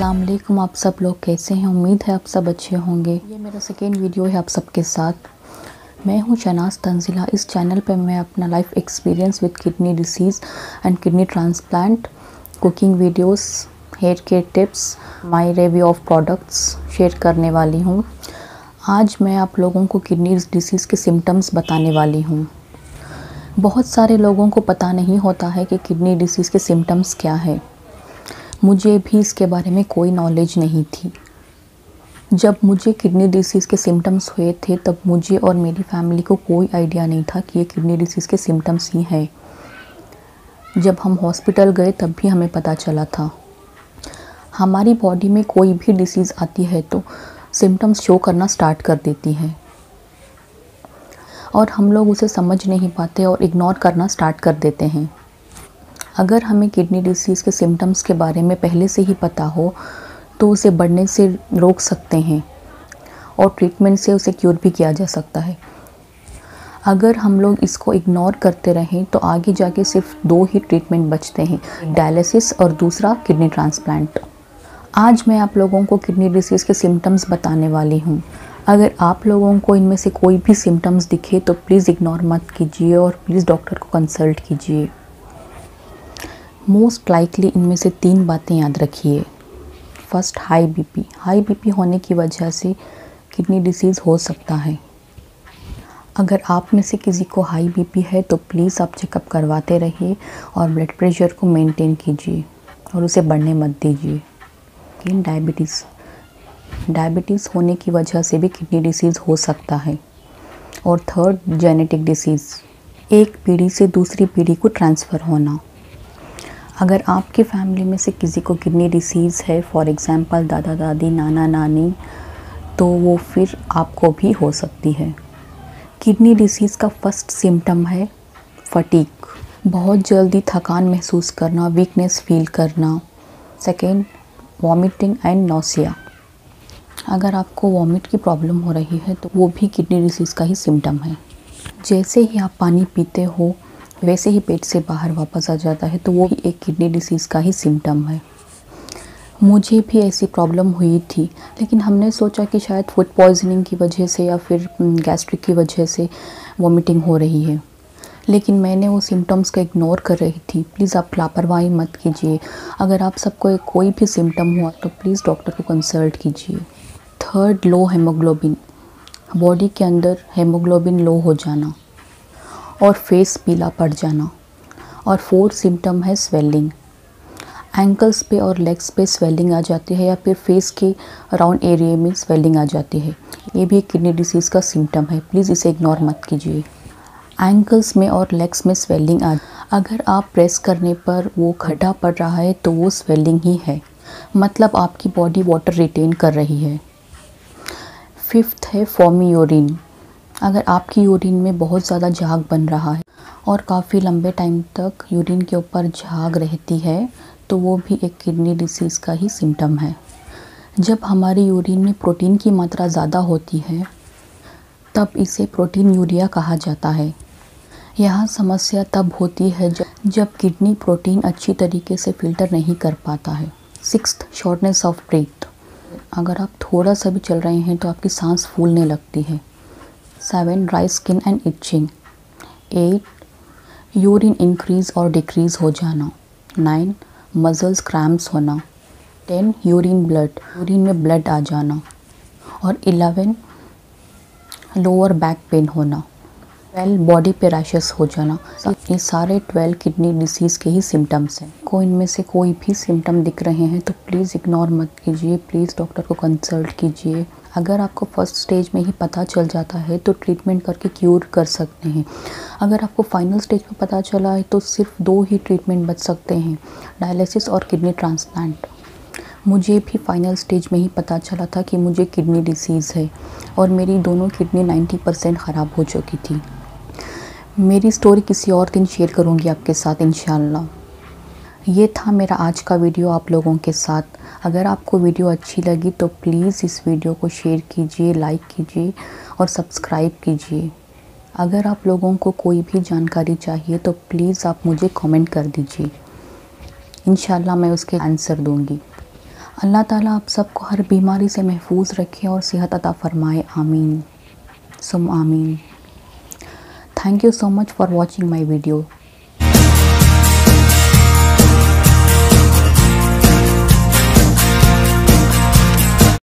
अस्सलाम वालेकुम। आप सब लोग कैसे हैं? उम्मीद है आप सब अच्छे होंगे। ये मेरा सेकेंड वीडियो है आप सबके साथ। मैं हूं शनाज़ तंज़िला। इस चैनल पे मैं अपना life experience with kidney disease and kidney transplant, cooking videos, hair care tips, my review of products share करने वाली हूं। आज मैं आप लोगों को किडनी डिसीज़ के सिम्टम्स बताने वाली हूँ। बहुत सारे लोगों को पता नहीं होता है कि किडनी डिसीज़ के सिम्टम्स क्या है। मुझे भी इसके बारे में कोई नॉलेज नहीं थी। जब मुझे किडनी डिसीज़ के सिम्टम्स हुए थे तब मुझे और मेरी फैमिली को कोई आइडिया नहीं था कि ये किडनी डिसीज़ के सिम्टम्स ही हैं। जब हम हॉस्पिटल गए तब भी हमें पता चला था। हमारी बॉडी में कोई भी डिसीज़ आती है तो सिम्टम्स शो करना स्टार्ट कर देती है और हम लोग उसे समझ नहीं पाते और इग्नोर करना स्टार्ट कर देते हैं। अगर हमें किडनी डिसीज़ के सिम्टम्स के बारे में पहले से ही पता हो तो उसे बढ़ने से रोक सकते हैं और ट्रीटमेंट से उसे क्यूर भी किया जा सकता है। अगर हम लोग इसको इग्नोर करते रहें तो आगे जाके सिर्फ 2 ही ट्रीटमेंट बचते हैं, डायलिसिस और दूसरा किडनी ट्रांसप्लांट। आज मैं आप लोगों को किडनी डिसीज़ के सिम्टम्स बताने वाली हूँ। अगर आप लोगों को इनमें से कोई भी सिम्टम्स दिखे तो प्लीज़ इग्नोर मत कीजिए और प्लीज़ डॉक्टर को कंसल्ट कीजिए। मोस्ट लाइकली इनमें से 3 बातें याद रखिए। First, high BP. High BP होने की वजह से किडनी डिसीज़ हो सकता है। अगर आप में से किसी को हाई बीपी है तो प्लीज़ आप चेकअप करवाते रहिए और ब्लड प्रेशर को मेंटेन कीजिए और उसे बढ़ने मत दीजिए। डायबिटीज़ होने की वजह से भी किडनी डिसीज़ हो सकता है। और थर्ड, जेनेटिक डिसीज़, एक पीढ़ी से दूसरी पीढ़ी को ट्रांसफ़र होना। अगर आपके फैमिली में से किसी को किडनी डिसीज़ है, फॉर एग्ज़ाम्पल दादा दादी, नाना नानी, तो वो फिर आपको भी हो सकती है। किडनी डिसीज़ का फर्स्ट सिम्टम है फटीग, बहुत जल्दी थकान महसूस करना, वीकनेस फील करना। Second, vomiting and nausea. अगर आपको वॉमिट की प्रॉब्लम हो रही है तो वो भी किडनी डिसीज़ का ही सिम्टम है। जैसे ही आप पानी पीते हो वैसे ही पेट से बाहर वापस आ जाता है तो वो भी एक किडनी डिसीज़ का ही सिम्टम है। मुझे भी ऐसी प्रॉब्लम हुई थी, लेकिन हमने सोचा कि शायद फूड पॉइजनिंग की वजह से या फिर गैस्ट्रिक की वजह से वॉमिटिंग हो रही है, लेकिन मैंने वो सिम्टम्स को इग्नोर कर रही थी। प्लीज़ आप लापरवाही मत कीजिए। अगर आप सबको कोई भी सिम्टम हुआ तो प्लीज़ डॉक्टर को कंसल्ट कीजिए। थर्ड, लो हेमोग्लोबिन, बॉडी के अंदर हेमोग्लोबिन लो हो जाना और फेस पीला पड़ जाना। और फोर्थ सिम्टम है स्वेलिंग, एंकल्स पे और लेग्स पे स्वेलिंग आ जाती है या फिर फेस के अराउंड एरिया में स्वेलिंग आ जाती है। ये भी एक किडनी डिसीज़ का सिम्टम है, प्लीज़ इसे इग्नोर मत कीजिए। एंकल्स में और लेग्स में स्वेलिंग अगर आप प्रेस करने पर वो खड्डा पड़ रहा है तो वो स्वेलिंग ही है, मतलब आपकी बॉडी वाटर रिटेन कर रही है। फिफ्थ है फॉमी यूरिन, अगर आपकी यूरिन में बहुत ज़्यादा झाग बन रहा है और काफ़ी लंबे टाइम तक यूरिन के ऊपर झाग रहती है तो वो भी एक किडनी डिसीज़ का ही सिम्टम है। जब हमारी यूरिन में प्रोटीन की मात्रा ज़्यादा होती है तब इसे प्रोटीन यूरिया कहा जाता है। यहाँ समस्या तब होती है जब किडनी प्रोटीन अच्छी तरीके से फ़िल्टर नहीं कर पाता है। सिक्स्थ, शॉर्टनेस ऑफ ब्रेथ, अगर आप थोड़ा सा भी चल रहे हैं तो आपकी सांस फूलने लगती है। 7, dry skin and itching. 8, urine increase और डिक्रीज़ हो जाना। 9, मसल्स क्रैम्प्स होना। 10, यूरिन में ब्लड आ जाना। और 11, लोअर बैक पेन होना। 12, बॉडी पे रैशेस हो जाना। ये सारे 12 किडनी डिसीज़ के ही सिम्टम्स हैं। को इनमें से कोई भी सिम्टम दिख रहे हैं तो प्लीज़ इग्नोर मत कीजिए, प्लीज़ डॉक्टर को कंसल्ट कीजिए। अगर आपको फर्स्ट स्टेज में ही पता चल जाता है तो ट्रीटमेंट करके क्यूर कर सकते हैं। अगर आपको फाइनल स्टेज में पता चला है तो सिर्फ 2 ही ट्रीटमेंट बच सकते हैं, डायलिसिस और किडनी ट्रांसप्लांट। मुझे भी फाइनल स्टेज में ही पता चला था कि मुझे किडनी डिसीज़ है और मेरी दोनों किडनी 90% ख़राब हो चुकी थी। मेरी स्टोरी किसी और दिन शेयर करूँगी आपके साथ इंशाल्लाह। ये था मेरा आज का वीडियो आप लोगों के साथ। अगर आपको वीडियो अच्छी लगी तो प्लीज़ इस वीडियो को शेयर कीजिए, लाइक कीजिए और सब्सक्राइब कीजिए। अगर आप लोगों को कोई भी जानकारी चाहिए तो प्लीज़ आप मुझे कमेंट कर दीजिए, इंशाल्लाह मैं उसके आंसर दूंगी। अल्लाह ताला आप सबको हर बीमारी से महफूज रखे और सेहत अता फरमाए, आमीन सुम आमीन। Thank you so much for watching my video.